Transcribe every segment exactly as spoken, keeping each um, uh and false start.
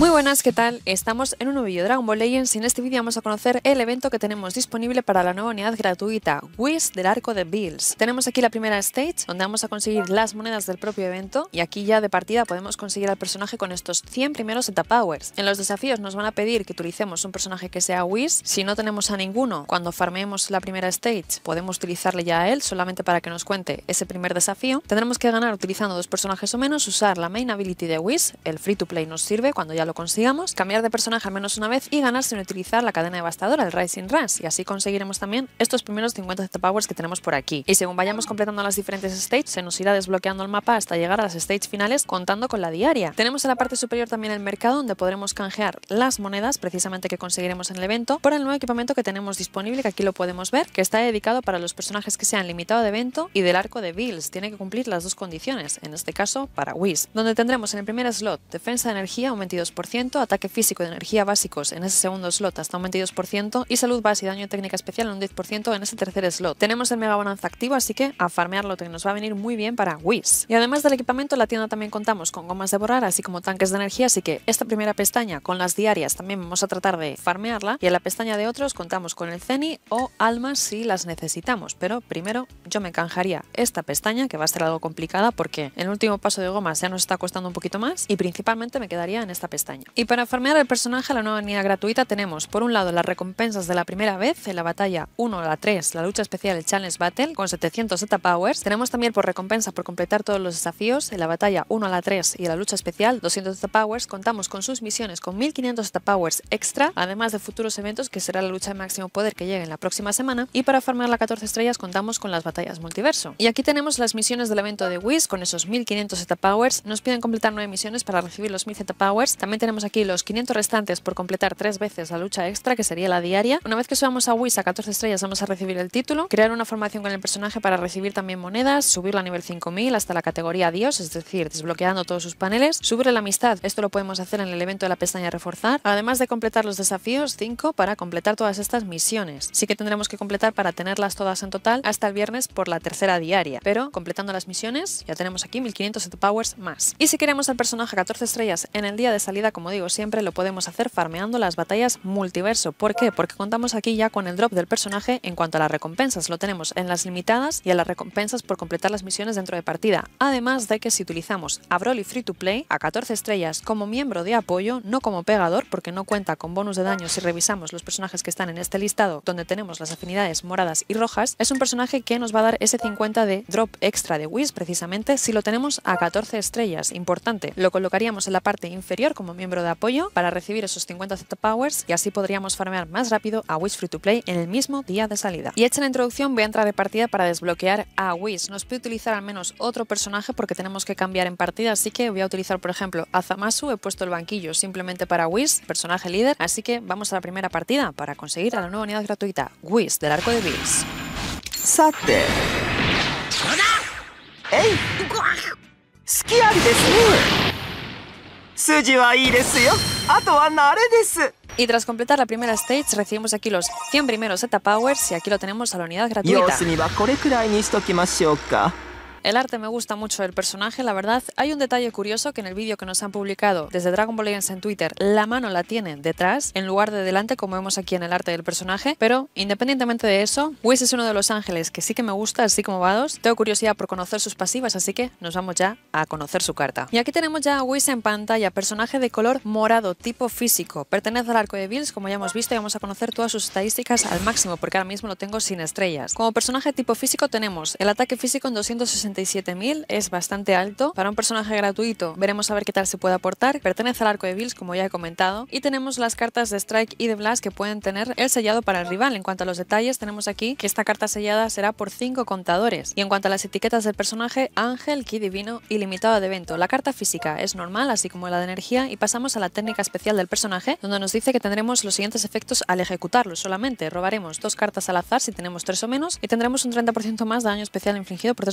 Muy buenas, ¿qué tal? Estamos en un nuevo vídeo de Dragon Ball Legends y en este vídeo vamos a conocer el evento que tenemos disponible para la nueva unidad gratuita, Whis del arco de Bills. Tenemos aquí la primera stage, donde vamos a conseguir las monedas del propio evento y aquí ya de partida podemos conseguir al personaje con estos cien primeros Zeta Powers. En los desafíos nos van a pedir que utilicemos un personaje que sea Whis. Si no tenemos a ninguno, cuando farmeemos la primera stage podemos utilizarle ya a él solamente para que nos cuente ese primer desafío. Tendremos que ganar utilizando dos personajes o menos, usar la main ability de Whis, el free to play nos sirve cuando ya lo consigamos, cambiar de personaje al menos una vez y ganar sin utilizar la cadena devastadora, el Rising Rush, y así conseguiremos también estos primeros cincuenta Zeta Powers que tenemos por aquí. Y según vayamos completando las diferentes stages, se nos irá desbloqueando el mapa hasta llegar a las stages finales contando con la diaria. Tenemos en la parte superior también el mercado donde podremos canjear las monedas precisamente que conseguiremos en el evento por el nuevo equipamiento que tenemos disponible, que aquí lo podemos ver, que está dedicado para los personajes que sean limitado de evento y del arco de Bills. Tiene que cumplir las dos condiciones, en este caso para Whis, donde tendremos en el primer slot defensa de energía un veintidós por ciento, ataque físico y de energía básicos en ese segundo slot hasta un veintidós por ciento y salud base y daño técnica especial en un diez por ciento en ese tercer slot. Tenemos el mega bonanza activo, así que a farmearlo que nos va a venir muy bien para Whis. Y además del equipamiento, en la tienda también contamos con gomas de borrar, así como tanques de energía, así que esta primera pestaña con las diarias también vamos a tratar de farmearla, y en la pestaña de otros contamos con el Zeni o almas si las necesitamos, pero primero yo me canjaría esta pestaña, que va a ser algo complicada porque el último paso de gomas ya nos está costando un poquito más, y principalmente me quedaría en esta pestaña. Y para farmear el personaje a la nueva unidad gratuita tenemos por un lado las recompensas de la primera vez en la batalla uno a la tres, la lucha especial, el Challenge Battle con setecientos Zeta Powers. Tenemos también por recompensa por completar todos los desafíos en la batalla uno a la tres y la lucha especial doscientos Zeta Powers. Contamos con sus misiones con mil quinientos Zeta Powers extra, además de futuros eventos que será la lucha de máximo poder que llegue en la próxima semana, y para farmear la catorce estrellas contamos con las batallas multiverso. Y aquí tenemos las misiones del evento de Whis con esos mil quinientos Zeta Powers. Nos piden completar nueve misiones para recibir los mil Zeta Powers. También tenemos aquí los quinientos restantes por completar tres veces la lucha extra, que sería la diaria. Una vez que subamos a Whis a catorce estrellas vamos a recibir el título, crear una formación con el personaje para recibir también monedas, subirla a nivel cinco mil hasta la categoría Dios, es decir, desbloqueando todos sus paneles, subirle la amistad, esto lo podemos hacer en el evento de la pestaña reforzar, además de completar los desafíos cinco para completar todas estas misiones. Sí que tendremos que completar para tenerlas todas en total hasta el viernes por la tercera diaria, pero completando las misiones ya tenemos aquí mil quinientos Zeta Powers más. Y si queremos al personaje a catorce estrellas en el día de salida, como digo siempre, lo podemos hacer farmeando las batallas multiverso. ¿Por qué? Porque contamos aquí ya con el drop del personaje en cuanto a las recompensas. Lo tenemos en las limitadas y en las recompensas por completar las misiones dentro de partida. Además de que si utilizamos a Broly Free to Play a catorce estrellas como miembro de apoyo, no como pegador, porque no cuenta con bonus de daño si revisamos los personajes que están en este listado donde tenemos las afinidades moradas y rojas, es un personaje que nos va a dar ese cincuenta de drop extra de Whis precisamente si lo tenemos a catorce estrellas. Importante, lo colocaríamos en la parte inferior como miembro de apoyo para recibir esos cincuenta Zeta Powers y así podríamos farmear más rápido a Whis Free to Play en el mismo día de salida. Y hecha la introducción voy a entrar de partida para desbloquear a Whis. Nos pide utilizar al menos otro personaje porque tenemos que cambiar en partida, así que voy a utilizar por ejemplo a Zamasu. He puesto el banquillo simplemente para Whis, personaje líder, así que vamos a la primera partida para conseguir a la nueva unidad gratuita, Whis del arco de Bills. Sate. ¡Ey! ¡Suki-ari desu ne! Suji wa ii desu yo. Ato wa nare desu. Y tras completar la primera stage recibimos aquí los cien primeros Zeta Powers y aquí lo tenemos a la unidad gratuita. Yousu ni wa kore kurai ni shitokimashou ka. El arte me gusta mucho del personaje, la verdad. Hay un detalle curioso que en el vídeo que nos han publicado desde Dragon Ball Legends en Twitter, la mano la tienen detrás en lugar de delante como vemos aquí en el arte del personaje, pero independientemente de eso, Whis es uno de los ángeles que sí que me gusta, así como Vados. Tengo curiosidad por conocer sus pasivas, así que nos vamos ya a conocer su carta. Y aquí tenemos ya a Whis en pantalla, personaje de color morado, tipo físico, pertenece al arco de Bills, como ya hemos visto, y vamos a conocer todas sus estadísticas al máximo porque ahora mismo lo tengo sin estrellas. Como personaje tipo físico tenemos el ataque físico en doscientos sesenta y siete mil, es bastante alto. Para un personaje gratuito veremos a ver qué tal se puede aportar. Pertenece al arco de Bills, como ya he comentado, y tenemos las cartas de Strike y de Blast que pueden tener el sellado para el rival. En cuanto a los detalles, tenemos aquí que esta carta sellada será por cinco contadores. Y en cuanto a las etiquetas del personaje, Ángel, Ki Divino y limitado de evento. La carta física es normal, así como la de energía, y pasamos a la técnica especial del personaje, donde nos dice que tendremos los siguientes efectos al ejecutarlo. Solamente robaremos dos cartas al azar si tenemos tres o menos, y tendremos un treinta por ciento más de daño especial infligido por tres contadores.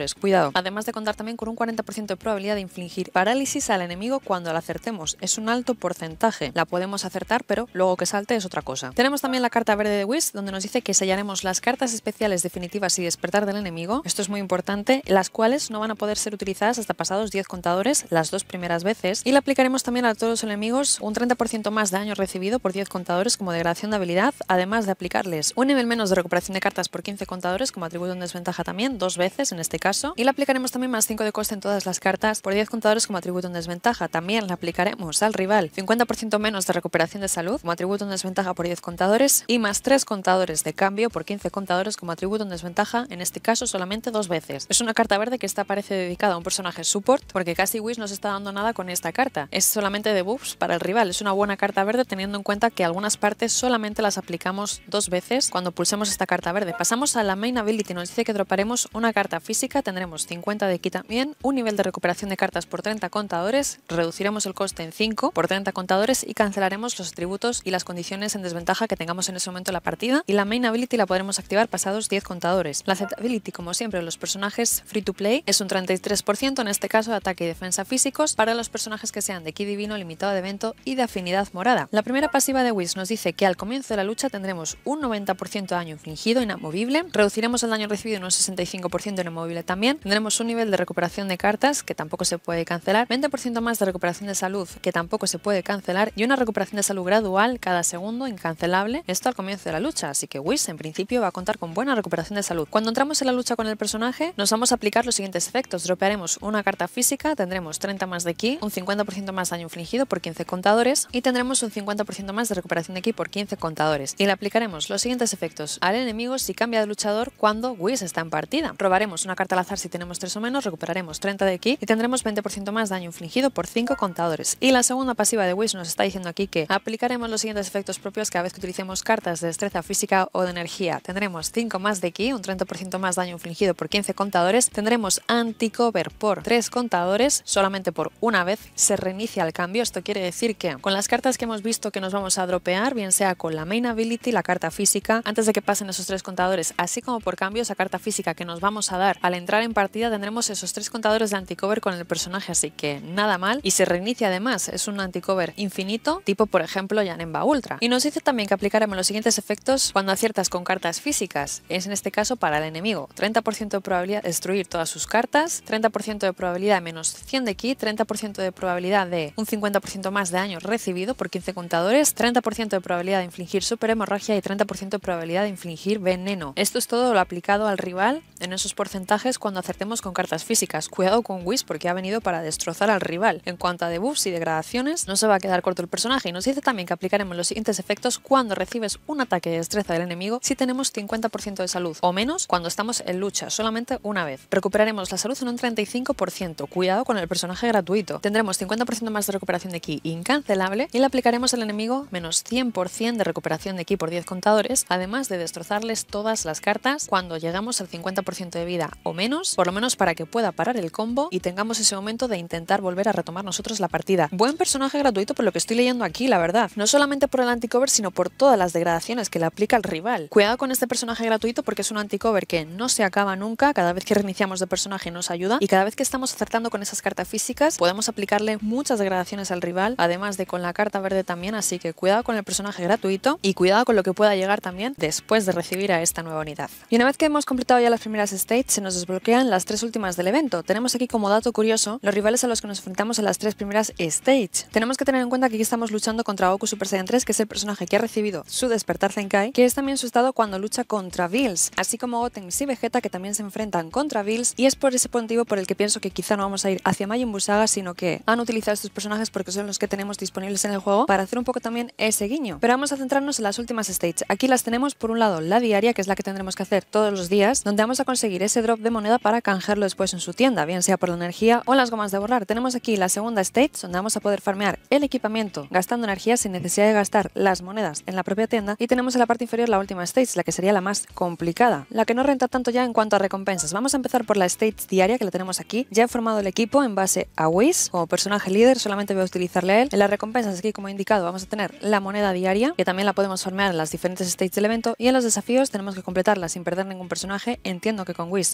contadores, cuidado. Además de contar también con un cuarenta por ciento de probabilidad de infligir parálisis al enemigo cuando la acertemos. Es un alto porcentaje. La podemos acertar, pero luego que salte es otra cosa. Tenemos también la carta verde de Whis, donde nos dice que sellaremos las cartas especiales definitivas y despertar del enemigo. Esto es muy importante, las cuales no van a poder ser utilizadas hasta pasados diez contadores las dos primeras veces. Y la aplicaremos también a todos los enemigos un treinta por ciento más de daño recibido por diez contadores como degradación de habilidad, además de aplicarles un nivel menos de recuperación de cartas por quince contadores como atributo en desventaja también, dos veces en este caso. Y la aplicaremos también más cinco de coste en todas las cartas por diez contadores como atributo en desventaja. También la aplicaremos al rival cincuenta por ciento menos de recuperación de salud como atributo en desventaja por diez contadores y más tres contadores de cambio por quince contadores como atributo en desventaja, en este caso solamente dos veces. Es una carta verde que esta parece dedicada a un personaje support porque casi Whis no se está dando nada con esta carta. Es solamente debuffs para el rival. Es una buena carta verde teniendo en cuenta que algunas partes solamente las aplicamos dos veces cuando pulsemos esta carta verde. Pasamos a la main ability. Nos dice que droparemos una carta física, tendremos cincuenta de ki también, un nivel de recuperación de cartas por treinta contadores, reduciremos el coste en cinco por treinta contadores y cancelaremos los atributos y las condiciones en desventaja que tengamos en ese momento en la partida. Y la main ability la podremos activar pasados diez contadores. La set ability, como siempre, los personajes free to play es un treinta y tres por ciento, en este caso de ataque y defensa físicos, para los personajes que sean de ki divino, limitado de evento y de afinidad morada. La primera pasiva de Whis nos dice que al comienzo de la lucha tendremos un noventa por ciento de daño infligido inamovible, reduciremos el daño recibido en un sesenta y cinco por ciento inamovible también, tendremos un nivel de recuperación de cartas que tampoco se puede cancelar, veinte por ciento más de recuperación de salud que tampoco se puede cancelar y una recuperación de salud gradual cada segundo incancelable, esto al comienzo de la lucha, así que Whis en principio va a contar con buena recuperación de salud. Cuando entramos en la lucha con el personaje nos vamos a aplicar los siguientes efectos: dropearemos una carta física, tendremos treinta más de ki, un cincuenta por ciento más daño infligido por quince contadores y tendremos un cincuenta por ciento más de recuperación de ki por quince contadores. Y le aplicaremos los siguientes efectos al enemigo si cambia de luchador cuando Whis está en partida. Robaremos una carta al azar si tenemos tres o menos, recuperaremos treinta de ki y tendremos veinte por ciento más daño infligido por cinco contadores. Y la segunda pasiva de Whis nos está diciendo aquí que aplicaremos los siguientes efectos propios cada vez que utilicemos cartas de destreza física o de energía. Tendremos cinco más de ki, un treinta por ciento más daño infligido por quince contadores, tendremos anti-cover por tres contadores, solamente por una vez se reinicia el cambio. Esto quiere decir que con las cartas que hemos visto que nos vamos a dropear, bien sea con la main ability, la carta física, antes de que pasen esos tres contadores, así como por cambio esa carta física que nos vamos a dar al entrar en partida, tendremos esos tres contadores de anti-cover con el personaje, así que nada mal, y se reinicia además, es un anti-cover infinito, tipo por ejemplo Janemba Ultra. Y nos dice también que aplicaremos los siguientes efectos cuando aciertas con cartas físicas, es en este caso para el enemigo: treinta por ciento de probabilidad de destruir todas sus cartas, treinta por ciento de probabilidad de menos cien de ki, treinta por ciento de probabilidad de un cincuenta por ciento más de daño recibido por quince contadores, treinta por ciento de probabilidad de infligir super hemorragia y treinta por ciento de probabilidad de infligir veneno. Esto es todo lo aplicado al rival en esos porcentajes cuando acertemos con cartas físicas. Cuidado con Whis porque ha venido para destrozar al rival. En cuanto a debuffs y degradaciones, no se va a quedar corto el personaje. Y nos dice también que aplicaremos los siguientes efectos cuando recibes un ataque de destreza del enemigo si tenemos cincuenta por ciento de salud o menos cuando estamos en lucha, solamente una vez. Recuperaremos la salud en un treinta y cinco por ciento. Cuidado con el personaje gratuito. Tendremos cincuenta por ciento más de recuperación de ki incancelable y le aplicaremos al enemigo menos cien por ciento de recuperación de ki por diez contadores, además de destrozarles todas las cartas cuando llegamos al cincuenta por ciento de vida o menos, por lo menos para que pueda parar el combo y tengamos ese momento de intentar volver a retomar nosotros la partida. Buen personaje gratuito por lo que estoy leyendo aquí, la verdad. No solamente por el anti-cover, sino por todas las degradaciones que le aplica al rival. Cuidado con este personaje gratuito porque es un anti-cover que no se acaba nunca, cada vez que reiniciamos de personaje nos ayuda y cada vez que estamos acertando con esas cartas físicas podemos aplicarle muchas degradaciones al rival, además de con la carta verde también, así que cuidado con el personaje gratuito y cuidado con lo que pueda llegar también después de recibir a esta nueva unidad. Y una vez que hemos completado ya las primeras stages, se nos desbloquean las tres últimas del evento. Tenemos aquí como dato curioso los rivales a los que nos enfrentamos en las tres primeras stages. Tenemos que tener en cuenta que aquí estamos luchando contra Goku Super Saiyan tres, que es el personaje que ha recibido su despertar Zenkai, que es también su estado cuando lucha contra Bills, así como Goten y Vegeta, que también se enfrentan contra Bills, y es por ese motivo por el que pienso que quizá no vamos a ir hacia Majin Buu Saga, sino que han utilizado estos personajes porque son los que tenemos disponibles en el juego para hacer un poco también ese guiño. Pero vamos a centrarnos en las últimas stages. Aquí las tenemos, por un lado la diaria, que es la que tendremos que hacer todos los días, donde vamos a conseguir ese drop de moneda para canjearlo después en su tienda, bien sea por la energía o las gomas de borrar. Tenemos aquí la segunda stage, donde vamos a poder farmear el equipamiento gastando energía sin necesidad de gastar las monedas en la propia tienda, y tenemos en la parte inferior la última stage, la que sería la más complicada, la que no renta tanto ya en cuanto a recompensas. Vamos a empezar por la stage diaria, que la tenemos aquí. Ya he formado el equipo en base a Whis como personaje líder, solamente voy a utilizarle a él. En las recompensas aquí, como he indicado, vamos a tener la moneda diaria, que también la podemos farmear en las diferentes stages del evento, y en los desafíos tenemos que completarla sin perder ningún personaje. Entiendo que con Whis la diaria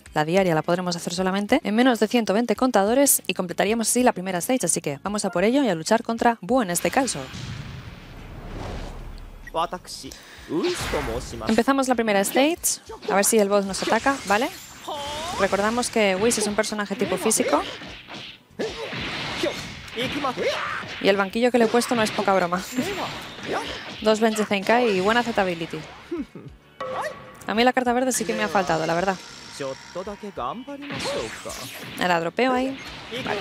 diaria la podremos hacer solamente en menos de ciento veinte contadores y completaríamos así la primera stage, así que vamos a por ello y a luchar contra Buu en este caso. Empezamos la primera stage, a ver si el boss nos ataca, ¿vale? Recordamos que Whis es un personaje tipo físico y el banquillo que le he puesto no es poca broma. Dos Benji Zenkai y buena Z-ability. A mí la carta verde sí que me ha faltado, la verdad. La dropeo ahí. Vale.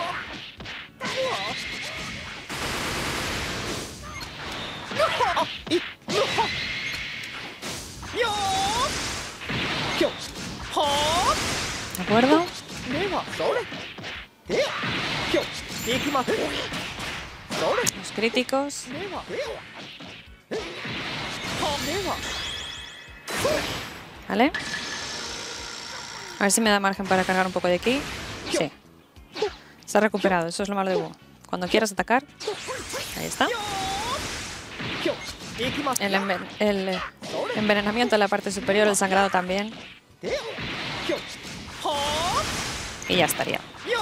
¿De acuerdo? Los críticos. Vale. A ver si me da margen para cargar un poco de aquí. Sí. Se ha recuperado, eso es lo malo de Buu. Cuando quieras atacar. Ahí está. El, enven el envenenamiento en la parte superior, el sangrado también. Y ya estaría.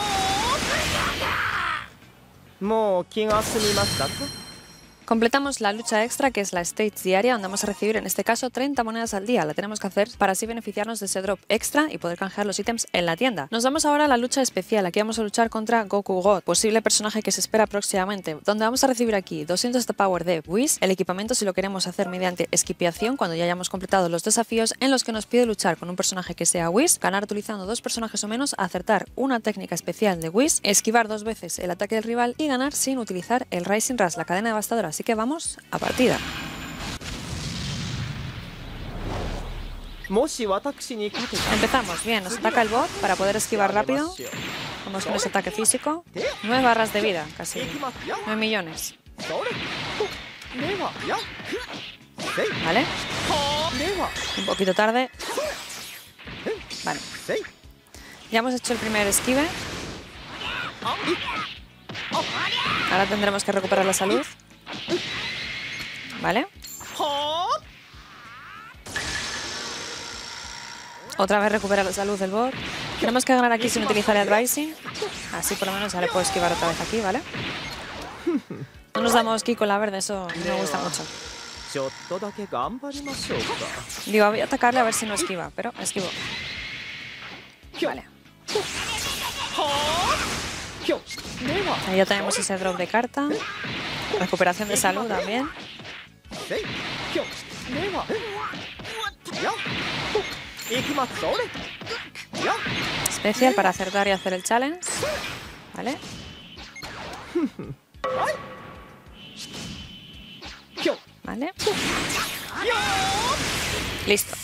Completamos la lucha extra, que es la stage diaria, donde vamos a recibir en este caso treinta monedas al día. La tenemos que hacer para así beneficiarnos de ese drop extra y poder canjear los ítems en la tienda. Nos vamos ahora a la lucha especial. Aquí vamos a luchar contra Goku God, posible personaje que se espera próximamente, donde vamos a recibir aquí doscientos de power de Whis, el equipamiento si lo queremos hacer mediante esquipiación cuando ya hayamos completado los desafíos en los que nos pide luchar con un personaje que sea Whis, ganar utilizando dos personajes o menos, acertar una técnica especial de Whis, esquivar dos veces el ataque del rival y ganar sin utilizar el Rising Rush, la cadena devastadora. Así que vamos a partida. Empezamos, bien, nos ataca el bot para poder esquivar rápido. Vamos con ese ataque físico. nueve barras de vida, casi nueve millones. Vale. Un poquito tarde. Vale. Ya hemos hecho el primer esquive. Ahora tendremos que recuperar la salud. Vale. Otra vez recupera la salud del bot. Tenemos que ganar aquí sin utilizar el Rising. Así por lo menos ya le puedo esquivar otra vez aquí, ¿vale? No nos damos ki con la verde, eso no me gusta mucho. Digo, voy a atacarle a ver si no esquiva, pero esquivo. Vale. Ahí ya tenemos ese drop de carta. Recuperación de salud también. Especial para acertar y hacer el challenge. Vale. Vale. Listo.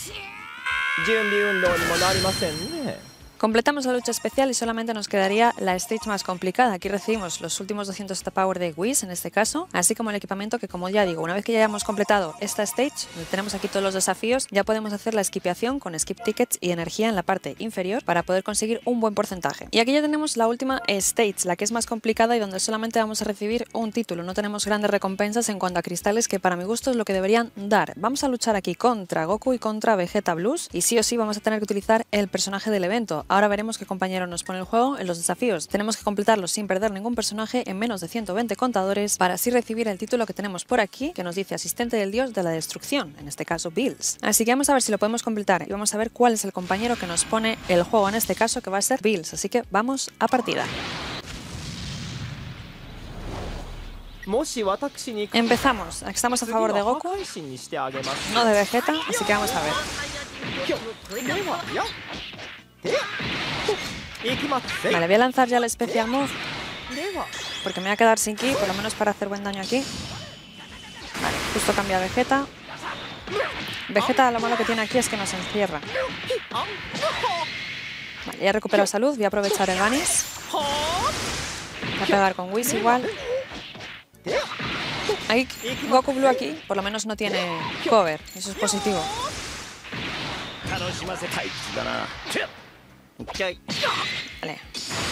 Completamos la lucha especial y solamente nos quedaría la stage más complicada. Aquí recibimos los últimos doscientos de power de Whis en este caso, así como el equipamiento que, como ya digo, una vez que ya hayamos completado esta stage, donde tenemos aquí todos los desafíos, ya podemos hacer la esquipiación con skip tickets y energía en la parte inferior para poder conseguir un buen porcentaje. Y aquí ya tenemos la última stage, la que es más complicada y donde solamente vamos a recibir un título. No tenemos grandes recompensas en cuanto a cristales, que para mi gusto es lo que deberían dar. Vamos a luchar aquí contra Goku y contra Vegeta Blues y sí o sí vamos a tener que utilizar el personaje del evento. Ahora veremos qué compañero nos pone el juego en los desafíos. Tenemos que completarlos sin perder ningún personaje en menos de ciento veinte contadores para así recibir el título que tenemos por aquí, que nos dice asistente del dios de la destrucción, en este caso Bills. Así que vamos a ver si lo podemos completar y vamos a ver cuál es el compañero que nos pone el juego en este caso, que va a ser Bills. Así que vamos a partida. Empezamos. Estamos a favor de Goku, no de Vegeta, así que vamos a ver. Vale, voy a lanzar ya el Special Move porque me voy a quedar sin ki, por lo menos para hacer buen daño aquí. Vale, justo cambia a Vegeta. Vegeta lo malo que tiene aquí es que nos encierra. Vale, ya he recuperado salud, voy a aprovechar el Vanish. Voy a pegar con Whis igual. Ahí, Goku Blue aquí, por lo menos no tiene cover, eso es positivo. Vale.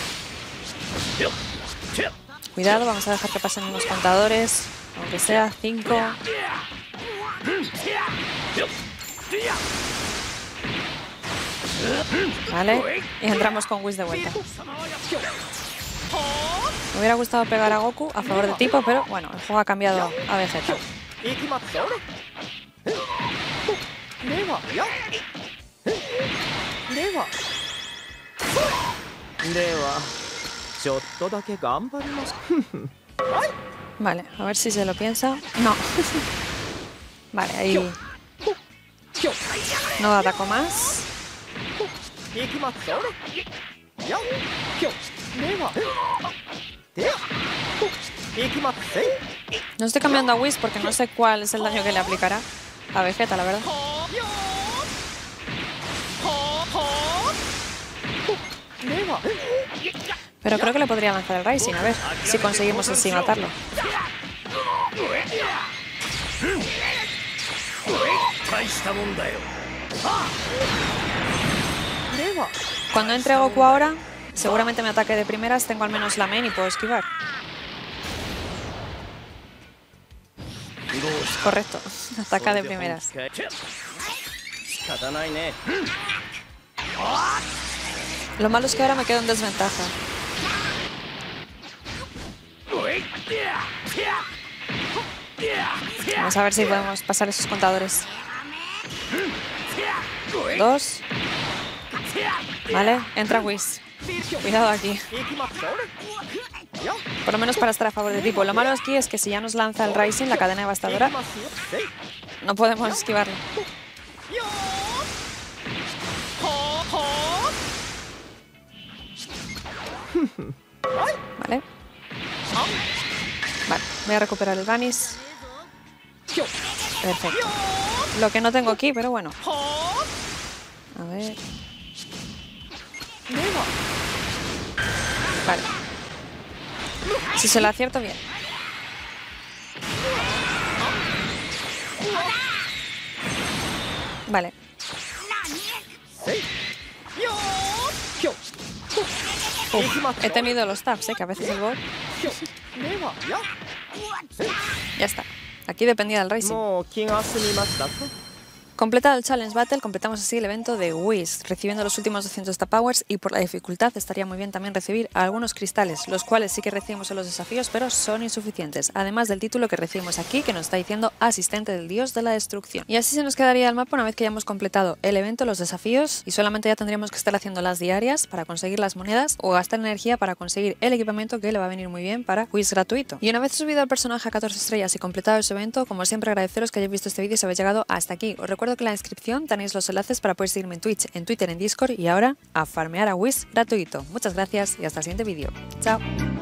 Cuidado, vamos a dejar que pasen unos contadores, aunque sea cinco. Vale, y entramos con Whis de vuelta. Me hubiera gustado pegar a Goku a favor de tipo, pero bueno, el juego ha cambiado a Vegeta. Vale, a ver si se lo piensa. No. Vale, ahí no ataco más. No estoy cambiando a Whis porque no sé cuál es el daño que le aplicará a Vegeta, la verdad. Pero creo que le podría lanzar el Rising, a ver si conseguimos así matarlo. Cuando entre Goku ahora, seguramente me ataque de primeras, tengo al menos la main y puedo esquivar. Correcto, ataca de primeras. Lo malo es que ahora me quedo en desventaja. Vamos a ver si podemos pasar esos contadores. Dos. Vale, entra Whis. Cuidado aquí. Por lo menos para estar a favor de tipo. Lo malo aquí es que si ya nos lanza el Rising, la cadena devastadora, no podemos esquivarlo. Vale. Vale, voy a recuperar el Vanish. Perfecto. Lo que no tengo aquí, pero bueno. A ver. Vale. Si se lo acierto, bien. Vale. Uf, he tenido los taps, ¿eh? Que a veces el bot... Ya está. Aquí dependía del Rising. Completado el Challenge Battle, completamos así el evento de Whis, recibiendo los últimos doscientos Star Powers, y por la dificultad estaría muy bien también recibir algunos cristales, los cuales sí que recibimos en los desafíos, pero son insuficientes, además del título que recibimos aquí, que nos está diciendo Asistente del Dios de la Destrucción. Y así se nos quedaría el mapa una vez que hayamos completado el evento, los desafíos, y solamente ya tendríamos que estar haciendo las diarias para conseguir las monedas o gastar energía para conseguir el equipamiento que le va a venir muy bien para Whis gratuito. Y una vez subido al personaje a catorce estrellas y completado ese evento, como siempre agradeceros que hayáis visto este vídeo y se habéis llegado hasta aquí. Os recuerdo que en la descripción tenéis los enlaces para poder seguirme en Twitch, en Twitter, en Discord y ahora a farmear a Whis gratuito. Muchas gracias y hasta el siguiente vídeo. Chao.